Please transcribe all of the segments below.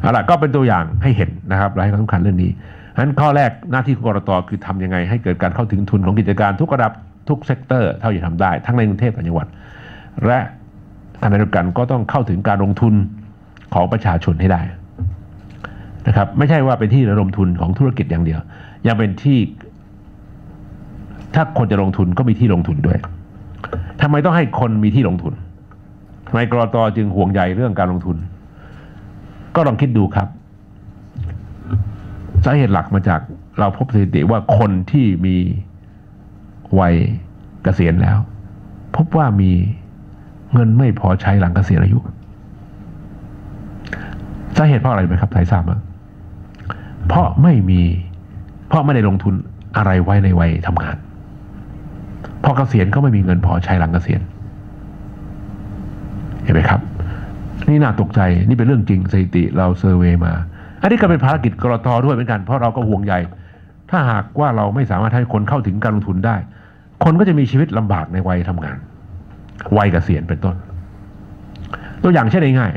เอาล่ะก็เป็นตัวอย่างให้เห็นนะครับและให้ความสำคัญเรื่องนี้ฉะนั้นข้อแรกหน้าที่ของกรต.คือทำยังไงให้เกิดการเข้าถึงทุนของกิจการทุกระดับทุกเซกเตอร์เท่าที่ทำได้ทั้งในกรุงเทพและจังหวัดและขณะเดียวกันก็ต้องเข้าถึงการลงทุนของประชาชนให้ได้นะครับไม่ใช่ว่าเป็นที่ระดมทุนของธุรกิจอย่างเดียวยังเป็นที่ถ้าคนจะลงทุนก็มีที่ลงทุนด้วยทำไมต้องให้คนมีที่ลงทุนทำไมกรต.จึงห่วงใยเรื่องการลงทุนก็ลองคิดดูครับสาเหตุหลักมาจากเราพบสถิติว่าคนที่มีวัยเกษียณแล้วพบว่ามีเงินไม่พอใช้หลังเกษียณอายุสาเหตุเพราะอะไรไหมครับใครทราบมั้ยเพราะไม่ได้ลงทุนอะไรไว้ในวัยทำงานพอเกษียณก็ไม่มีเงินพอใช้หลังเกษียณเห็นไหมครับนี่น่าตกใจนี่เป็นเรื่องจริงสถิติเราเซอร์เวย์มาอันนี้ก็เป็นภารกิจกรต.ด้วยเหมือนกันเพราะเราก็ห่วงใยถ้าหากว่าเราไม่สามารถให้คนเข้าถึงการลงทุนได้คนก็จะมีชีวิตลำบากในวัยทำงานวัยเกษียณเป็นต้นตัวอย่างเช่นง่าย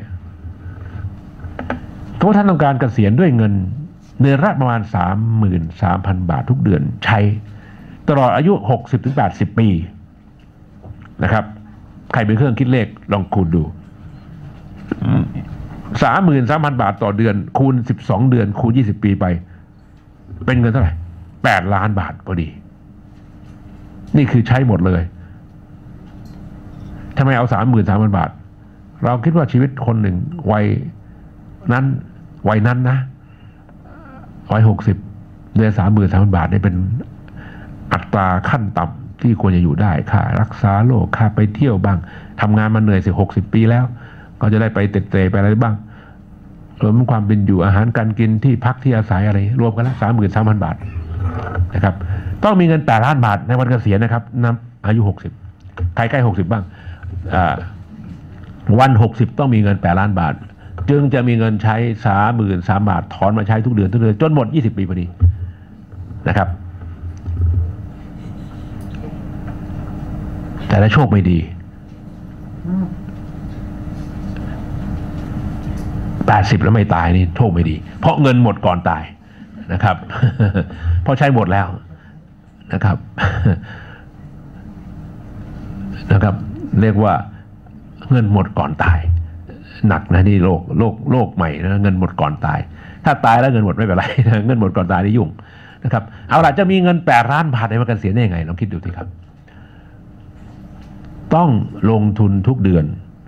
ๆถ้าท่านต้องการเกษียณด้วยเงินเดือนละประมาณ 33,000 บาททุกเดือนใช้ตลอดอายุ 60-80 ปีนะครับใครเป็นเครื่องคิดเลขลองคูณดู 33,000 บาทต่อเดือนคูณ12เดือนคูณ20 ปีไปเป็นเงินเท่าไหร่8 ล้านบาทพอดีนี่คือใช้หมดเลยทำไมเอา 33,000 บาทเราคิดว่าชีวิตคนหนึ่งวัยนั้นนะวัย60เดือน 33,000 บาทนี่เป็นอัตราขั้นต่ำที่ควรจะอยู่ได้ค่ารักษาโรคค่าไปเที่ยวบ้างทำงานมาเหนื่อย60 ปีแล้วก็จะได้ไปเตะไปอะไรบ้างรวมความเป็นอยู่อาหารการกินที่พักที่อาศัยอะไรรวมกันแล้ว 33,000 บาทนะครับต้องมีเงิน8 ล้านบาทในวันเกษียณนะครับนับอายุ60ใครใกล้60บ้างวัน60ต้องมีเงิน8 ล้านบาทจึงจะมีเงินใช้ 33,000 บาทถอนมาใช้ทุกเดือนจนหมด20 ปีพอดีนะครับแต่ถ้าโชคไม่ดี80แล้วไม่ตายนี่โชคไม่ดีเพราะเงินหมดก่อนตายนะครับเพราะใช้หมดแล้วนะครับเรียกว่าเงินหมดก่อนตายหนักนะนี่โลกใหม่นะเงินหมดก่อนตายถ้าตายแล้วเงินหมดไม่เป็นไรเงินหมดก่อนตายนี่ยุ่งนะครับเอาล่ะจะมีเงิน8 ล้านบาทในวันเกษียณได้ยังไงลองคิดดูสิครับต้องลงทุนทุกเดือน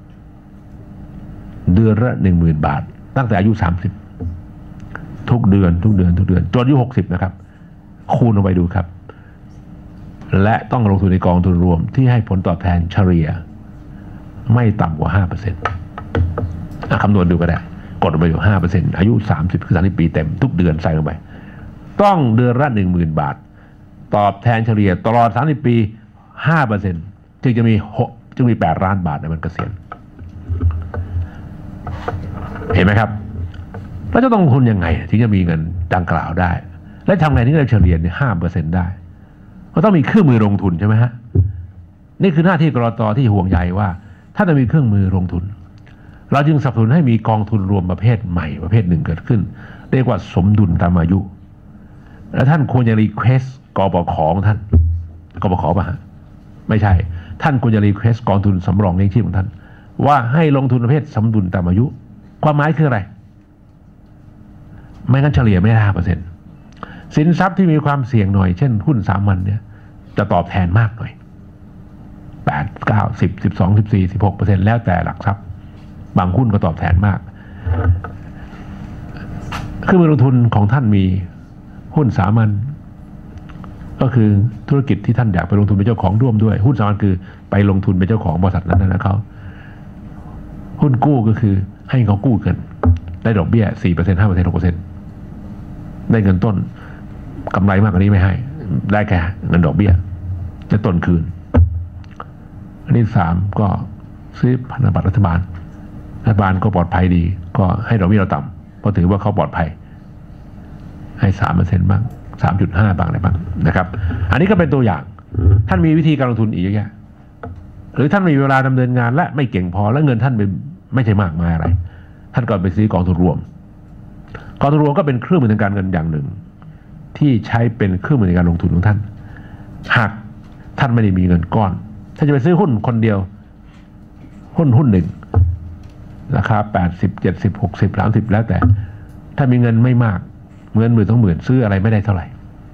ละ 10,000 บาทตั้งแต่อายุ30ทุกเดือนจนอายุ60นะครับคูณลงไปดูครับและต้องลงทุนในกองทุนรวมที่ให้ผลตอบแทนเฉลี่ยไม่ต่ำกว่า 5% คำนวณดูก็ได้กดลงไปอยู่ 5% อายุ30คือ30 ปีเต็มทุกเดือนใส่ลงไปต้องเดือนละ 10,000 บาทตอบแทนเฉลี่ยตลอด30 ปี 5% จึงจะมี8 ล้านบาทในวันเกษียณเห็นไหมครับแล้วจะต้องลงทุนยังไงถึงจะมีเงินดังกล่าวได้และทำไงถึงจะเฉลี่ย 5% ได้ก็ต้องมีเครื่องมือลงทุนใช่ไหมฮะนี่คือหน้าที่กรต.ที่ห่วงใยว่าถ้าจะมีเครื่องมือลงทุนเราจึงสนับสนุนให้มีกองทุนรวมประเภทใหม่ประเภทหนึ่งเกิดขึ้นเรียกว่าสมดุลตามอายุและท่านควรจะรีเควสกปข.ของท่านกปข.ป่ะฮะไม่ใช่ท่านควรจะรีเควสกองทุนสำรองเลี้ยงชีพของท่านว่าให้ลงทุนประเภทสมดุลตามอายุความหมายคืออะไรไม่งั้นเฉลี่ยไม่ได้ 5% สินทรัพย์ที่มีความเสี่ยงหน่อยเช่นหุ้นสามัญเนี่ยจะตอบแทนมากหน่อย8 9 10 12 14 16% แล้วแต่หลักทรัพย์บางหุ้นก็ตอบแทนมากคือลงทุนของท่านมีหุ้นสามัญก็คือธุรกิจที่ท่านอยากไปลงทุนเป็นเจ้าของร่วมด้วยหุ้นสามัญคือไปลงทุนเป็นเจ้าของบริษัทนั้นนะเขาหุ้นกู้ก็คือให้เขากู้เงินได้ดอกเบี้ย 4% 5% 6% ได้เงินต้นกำไรมากกว่านี้ไม่ให้ได้แค่เงินดอกเบี้ยจะต้นคืนอันที่3ก็ซื้อพันธบัตรรัฐบาลก็ปลอดภัยดีก็ให้ดอกเบี้ยเราต่ำเพราะถือว่าเขาปลอดภัยให้ 3% บ้าง 3.5 บ้างอะไรบ้างนะครับอันนี้ก็เป็นตัวอย่างท่านมีวิธีการลงทุนอีกเยอะแยะหรือท่านมีเวลาดำเนินงานและไม่เก่งพอและเงินท่านไม่ใช่มากมายอะไรท่านก็ไปซื้อกองทุนรวมกองทุนรวมก็เป็นเครื่องมือทางการเงินอย่างหนึ่งที่ใช้เป็นเครื่องมือในการลงทุนของท่านหากท่านไม่ได้มีเงินก้อนถ้าจะไปซื้อหุ้นคนเดียวหุ้นหนึ่งราคา80 70 60 30แล้วแต่ถ้ามีเงินไม่มากเงิน10,000 20,000ซื้ออะไรไม่ได้เท่าไหร่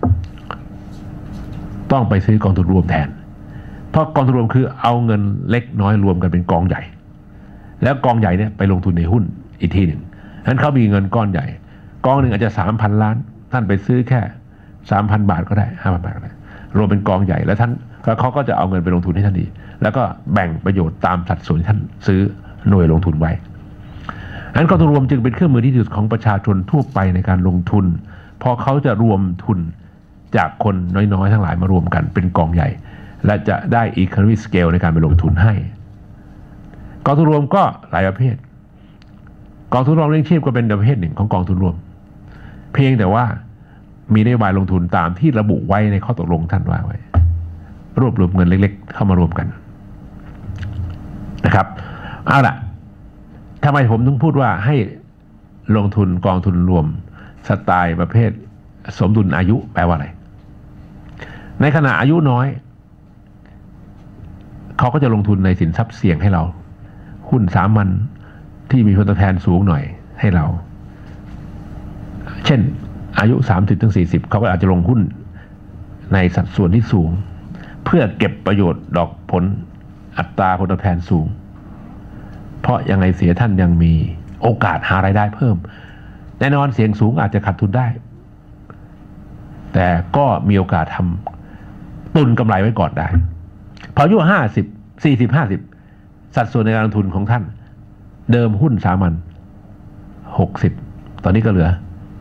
ต้องไปซื้อกองทุนรวมแทนเพราะกองทุนรวมคือเอาเงินเล็กน้อยรวมกันเป็นกองใหญ่แล้วกองใหญ่เนี่ยไปลงทุนในหุ้นอีกทีหนึ่งฉะนั้นเขามีเงินก้อนใหญ่กองหนึ่งอาจจะ 3,000 ล้านท่านไปซื้อแค่ 3,000 บาทก็ได้ 5,000 บาทก็ได้รวมเป็นกองใหญ่แล้วท่านเขาก็จะเอาเงินไปลงทุนให้ท่านดีแล้วก็แบ่งประโยชน์ตามสัดส่วนที่ท่านซื้อหน่วยลงทุนไว้ฉะนั้นกองทุนรวมจึงเป็นเครื่องมือที่ดีที่สุดของประชาชนทั่วไปในการลงทุนพอเขาจะรวมทุนจากคนน้อยๆทั้งหลายมารวมกันเป็นกองใหญ่และจะได้ economy scale ในการไปลงทุนให้กองทุนรวมก็หลายประเภทกองทุนรวมเลี้ยงชีพก็เป็นประเภทหนึ่งของกองทุนรวมเพียงแต่ว่ามีนโยบายลงทุนตามที่ระบุไว้ในข้อตกลงท่านว่าไว้รวบรวมเงินเล็กๆเข้ามารวมกันนะครับเอาล่ะทำไมผมถึงพูดว่าให้ลงทุนกองทุนรวมสไตล์ประเภทสมดุลอายุแปลว่าอะไรในขณะอายุน้อยเขาก็จะลงทุนในสินทรัพย์เสี่ยงให้เราหุ้นสามัญที่มีผลตอบแทนสูงหน่อยให้เราเช่นอายุ 30-40 เขาก็อาจจะลงหุ้นในสัดส่วนที่สูงเพื่อเก็บประโยชน์ดอกผลอัตราผลตอบแทนสูงเพราะยังไงเสียท่านยังมีโอกาสหารายได้เพิ่มแน่นอนเสี่ยงสูงอาจจะขาดทุนได้แต่ก็มีโอกาสทำตุนกำไรไว้ก่อนได้พออายุ50 40 50สัดส่วนในการลงทุนของท่านเดิมหุ้นสามัญ60ตอนนี้ก็เหลือ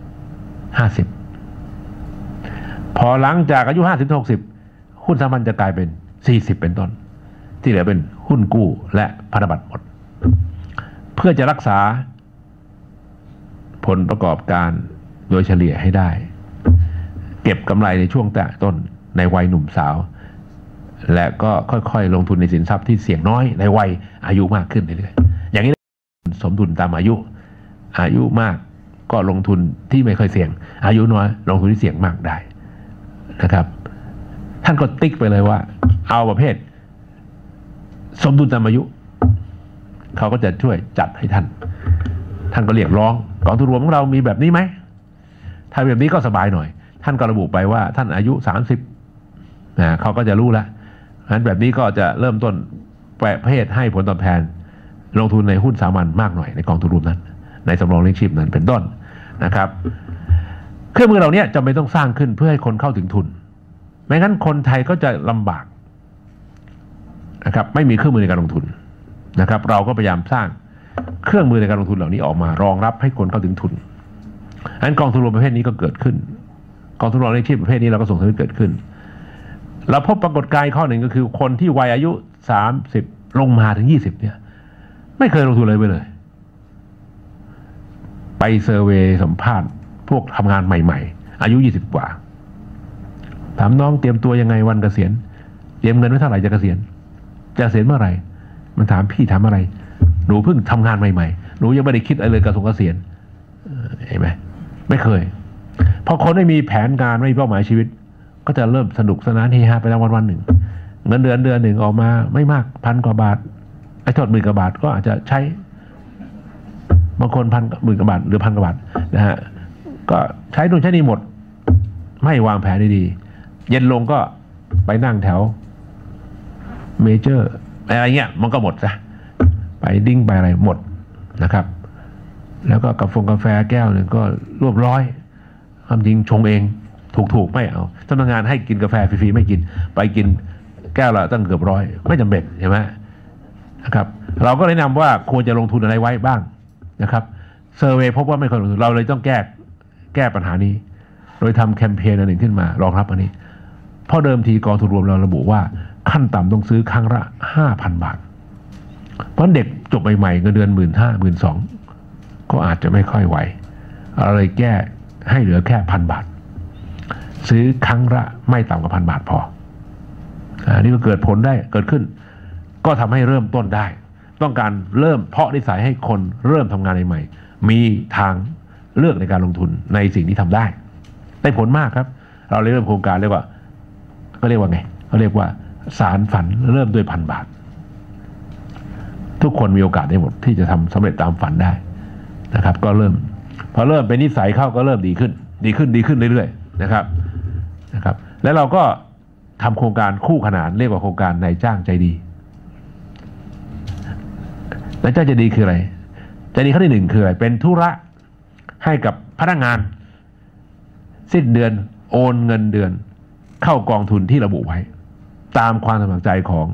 50พอหลังจากอายุ50-60หุ้นสามัญจะกลายเป็น40เป็นต้นที่เหลือเป็นหุ้นกู้และพันธบัตรหมดเพื่อจะรักษาผลประกอบการโดยเฉลี่ยให้ได้เก็บกำไรในช่วงแต่ต้นในวัยหนุ่มสาวและก็ค่อยๆลงทุนในสินทรัพย์ที่เสี่ยงน้อยในวัยอายุมากขึ้นเรื่อยๆอย่างนี้สมดุลตามอายุมากก็ลงทุนที่ไม่ค่อยเสี่ยงอายุน้อยลงทุนที่เสี่ยงมากได้นะครับท่านก็ติ๊กไปเลยว่าเอาประเภทสมดุลตามอายุเขาก็จะช่วยจัดให้ท่านก็เรียกร้องกองทุนรวมของเรามีแบบนี้ไหมถ้าแบบนี้ก็สบายหน่อยท่านก็ระบุไปว่าท่านอายุ30เขาก็จะรู้แล้วงั้นแบบนี้ก็จะเริ่มต้นประเภทให้ผลตอบแทนลงทุนในหุ้นสามัญมากหน่อยในกองทุนรวมนั้นในสำรองเลี้ยงชีพนั้นเป็นต้นนะครับเครื่องมือเหล่านี้จำเป็นต้องสร้างขึ้นเพื่อให้คนเข้าถึงทุนไม่งั้นคนไทยก็จะลำบากนะครับไม่มีเครื่องมือในการลงทุนนะครับเราก็พยายามสร้างเครื่องมือในการลงทุนเหล่านี้ออกมารองรับให้คนเข้าถึงทุนอันกองทุนรวมประเภทนี้ก็เกิดขึ้นกองทุนรวมเลี้ยงชีพประเภทนี้เราก็ส่งเสริมให้เกิดขึ้นเราพบปรากฏการณ์ข้อหนึ่งก็คือคนที่วัยอายุ30ลงมาถึง20เนี่ยไม่เคยลงทุนเลยไปเลยไปเซอร์เวย์สัมภาษณ์พวกทำงานใหม่ๆอายุ20กว่าถามน้องเตรียมตัวยังไงวันเกษียณเตรียมเงินไว้เท่าไหร่จะเกษียณเมื่อไหร่มันถามพี่ถามอะไรหนูเพิ่งทำงานใหม่ๆหนูยังไม่ได้คิดอะไรเลยเกษียณเห็นไหมไม่เคยพอคนไม่มีแผนการไม่มีเป้าหมายชีวิตก็จะเริ่มสนุกสนานเฮฮาไปวันหนึ่งเงินเดือนหนึ่งออกมาไม่มาก1,000 กว่าบาทไอ้ทอด10,000 กว่าบาทก็อาจจะใช้บางคน10,000 กว่าบาทหรือ1,000 กว่าบาทนะฮะก็ใช้นู่นใช้นี่หมดไม่วางแผนดีๆเย็นลงก็ไปนั่งแถวเมเจอร์อะไรเงี้ยมันก็หมดซะไปดิ้งไปอะไรหมดนะครับแล้วก็กาแฟแก้วหนึ่งก็รวบร้อยความจริงชงเองถูกไม่เอาเจ้าพนักงานให้กินกาแฟฟรีๆไม่กินไปกินแก้วละตั้งเกือบ100ไม่จำเป็นใช่ไหมนะครับเราก็แนะนำว่าควรจะลงทุนอะไรไว้บ้างนะครับเซอร์เวย์พบว่าไม่ควรลงทุนเราเลยต้องแก้ปัญหานี้โดยทำแคมเปญอันหนึ่งขึ้นมารองรับอันนี้เพราะเดิมทีกองทุนรวมเราระบุว่าขั้นต่ำต้องซื้อครั้งละ 5,000 บาทเพราะเด็กจบใหม่ๆเงินเดือน 15,000 12,000 ก็อาจจะไม่ค่อยไหวเราเลยแก้ให้เหลือแค่ 1,000 บาทซื้อครั้งละไม่ต่ำกว่า 1,000 บาทพอนี่ก็เกิดผลได้เกิดขึ้นก็ทำให้เริ่มต้นได้ต้องการเริ่มเพาะนิสัยให้คนเริ่มทำงานใหม่ๆมีทางเลือกในการลงทุนในสิ่งที่ทำได้ผลมากครับเราเริ่มโครงการเรียกว่าเขาเรียกว่าสารฝันเริ่มด้วย1,000 บาททุกคนมีโอกาสได้หมดที่จะทำสำเร็จตามฝันได้นะครับก็พอเริ่มเป็นนิสัยเข้าก็เริ่มดีขึ้นเรื่อยๆนะครับแล้วเราก็ทำโครงการคู่ขนานเรียกว่าโครงการนายจ้างใจดีนายจ้างใจดีคืออะไรใจดีขั้นที่ 1คืออะไรเป็นธุระให้กับพนักงานสิ้นเดือนโอนเงินเดือนเข้ากองทุนที่ระบุไว้ตามความสมัครใจ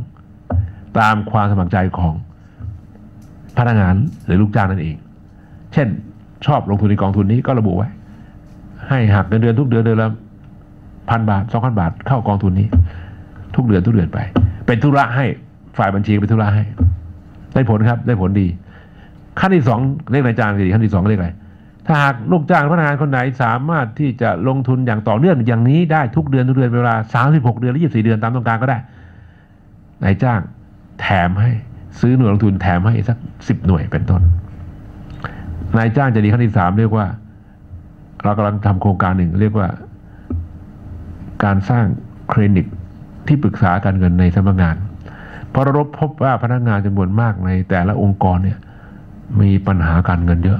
ของพนักงานหรือลูกจ้างนั่นเองเช่นชอบลงทุนในกองทุนนี้ก็ระบุไว้ให้หักเงินเดือนทุกเดือนเดือนละ1,000 บาท 2,000 บาทเข้ากองทุนนี้ทุกเดือนไปเป็นธุระให้ฝ่ายบัญชีเป็นธุระให้ได้ผลครับได้ผลดีขั้นที่ 2เรียกนายจ้างดีขั้นที่ 2เรียกอะไรถ้าหากลูกจ้างพนักงานคนไหนสามารถที่จะลงทุนอย่างต่อเนื่องอย่างนี้ได้ทุกเดือนเป็นเวลา36 เดือนหรือ24 เดือนตามต้องการก็ได้นายจ้างแถมให้ซื้อหน่วยลงทุนแถมให้สัก10 หน่วยเป็นต้นนายจ้างจะดีขั้นที่ 3เรียกว่าเรากำลังทำโครงการหนึ่งเรียกว่าการสร้างคลินิกที่ปรึกษาการเงินในสำนักงานเพราะเราพบว่าพนักงานจำนวนมากในแต่ละองค์กรเนี่ยมีปัญหาการเงินเยอะ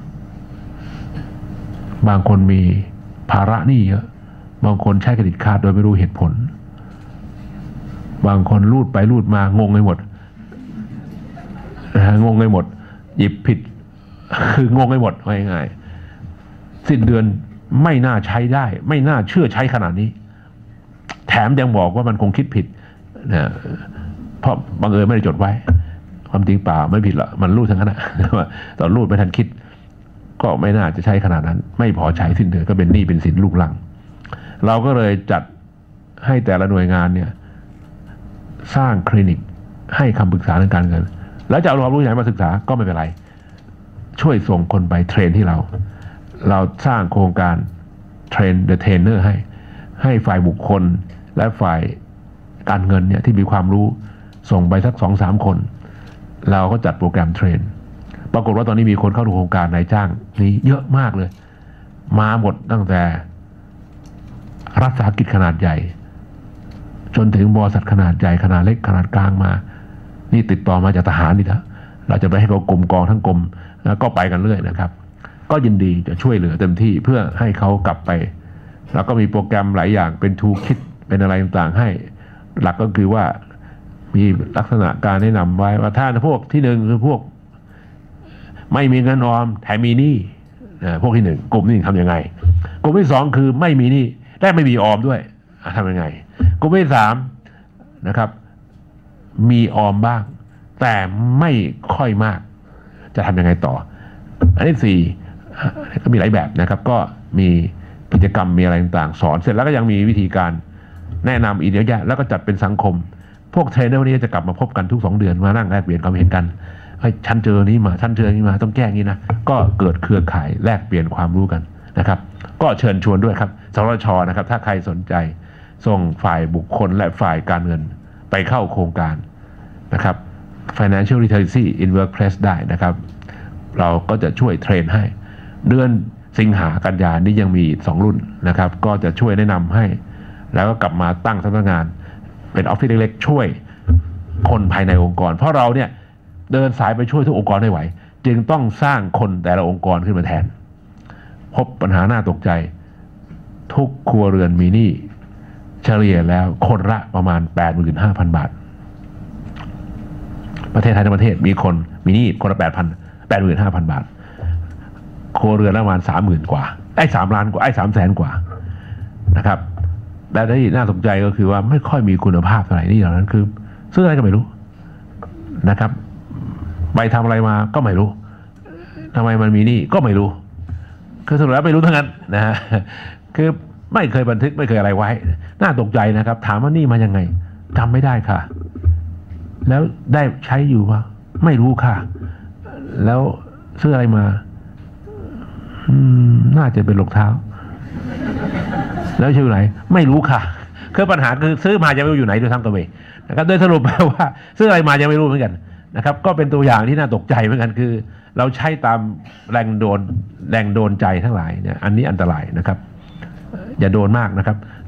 บางคนมีภาระหนี้เยอะบางคนใช้เครดิตการ์ดโดยไม่รู้เหตุผลบางคนรูดไปรูดมางงไปหมดหยิบผิดคืองงไปหมดง่ายๆสิ้นเดือนไม่น่าใช้ได้ไม่น่าเชื่อใช้ขนาดนี้แถมยังบอกว่ามันคงคิดผิดนะเพราะบังเอิญไม่ได้จดไว้ความจริงเปล่าไม่ผิดหรอกมันรูดทั้งนั้นนะตอนรูดไม่ทันคิดก็ไม่น่าจะใช้ขนาดนั้นไม่พอใช้สิ้นเดือนก็เป็นหนี้เป็นสินลูกลังเราก็เลยจัดให้แต่ละหน่วยงานเนี่ยสร้างคลินิกให้คำปรึกษาทางการเงินแล้วจะเอาความรู้ไหนมาศึกษาก็ไม่เป็นไรช่วยส่งคนไปเทรนที่เราสร้างโครงการเทรนเดอะเทรนเนอร์ให้ฝ่ายบุคคลและฝ่ายการเงินเนี่ยที่มีความรู้ส่งไปสัก 2-3 คนเราก็จัดโปรแกรมเทรนปรากฏว่าตอนนี้มีคนเข้าดูโครงการนายจ้างนี้เยอะมากเลยมาหมดตั้งแต่รัฐวิสาหกิจขนาดใหญ่จนถึงบริษัทขนาดใหญ่ขนาดเล็กขนาดกลางมานี่ติดต่อมาจากทหารนี่นะเราจะไปให้เขากรมกองทั้งกรมแล้วก็ไปกันเรื่อยนะครับก็ยินดีจะช่วยเหลือเต็มที่เพื่อให้เขากลับไปแล้วก็มีโปรแกรมหลายอย่างเป็นทูคิดเป็นอะไรต่างๆให้หลักก็คือว่ามีลักษณะการแนะนำไว้ว่าถ้าพวกที่ 1คือพวกไม่มีเงินออมแถมมีหนี้พวกที่ 1กลุ่มที่ 1ทำยังไงกลุ่มที่ 2คือไม่มีหนี้และไม่มีออมด้วยทำยังไงกลุ่มที่ 3นะครับมีออมบ้างแต่ไม่ค่อยมากจะทำยังไงต่ออันที่4ก็มีหลายแบบนะครับก็มีกิจกรรมมีอะไรต่างๆสอนเสร็จแล้วก็ยังมีวิธีการแนะนำอีกเยอะแยะแล้วก็จัดเป็นสังคมพวกเทรนเนอร์วันนี้จะกลับมาพบกันทุก2 เดือนมานั่งแลกเปลี่ยนความเห็นกันฉันเจอนี้มาฉันเจอนี้มาต้องแก้งี้นะก็เกิดเครือข่ายแลกเปลี่ยนความรู้กันนะครับก็เชิญชวนด้วยครับสทช.นะครับถ้าใครสนใจส่งฝ่ายบุคคลและฝ่ายการเงินไปเข้าโครงการนะครับ Financial Literacy in Workplace ได้นะครับเราก็จะช่วยเทรนให้เดือนสิงหากันยานี้ยังมี2 รุ่นนะครับก็จะช่วยแนะนำให้แล้วก็กลับมาตั้งสำนักงานเป็นออฟฟิศเล็กๆช่วยคนภายในองค์กรเพราะเราเนี่ยเดินสายไปช่วยทุกองค์กรไม่ไหวจึงต้องสร้างคนแต่ละองค์กรขึ้นมาแทนพบปัญหาน่าตกใจทุกครัวเรือนมีหนี้เฉลี่ยแล้วคนละประมาณ 85,000 บาทประเทศไทยทั้งประเทศมีคนมีหนี้คนละ 85,000 บาทครัวเรือนละประมาณ 30,000 กว่า3 ล้านกว่า300,000 กว่านะครับและที่น่าสนใจก็คือว่าไม่ค่อยมีคุณภาพเท่าไหร่นี่เหล่านั้นคือซื้ออะไรก็ไม่รู้นะครับไปทำอะไรมาก็ไม่รู้ทำไมมันมีหนี้ก็ไม่รู้คือสรุปแล้วไม่รู้ทั้งนั้นนะฮะคือไม่เคยบันทึกไม่เคยอะไรไว้น่าตกใจนะครับถามว่านี่มายังไงจำไม่ได้ค่ะแล้วได้ใช้อยู่ปะไม่รู้ค่ะแล้วซื้ออะไรมาน่าจะเป็นรองเท้าแล้วชื่อไหนไม่รู้ค่ะคือปัญหาคือซื้อมายังไม่รู้อยู่ไหนด้วยซ้ำตัวเองนะครับโดยสรุปว่าซื้ออะไรมายังไม่รู้เหมือนกันนะครับก็เป็นตัวอย่างที่น่าตกใจเหมือนกันคือเราใช้ตามแรงโดนใจทั้งหลายเนี่ยอันนี้อันตรายนะครับอย่าโดนมากนะครับ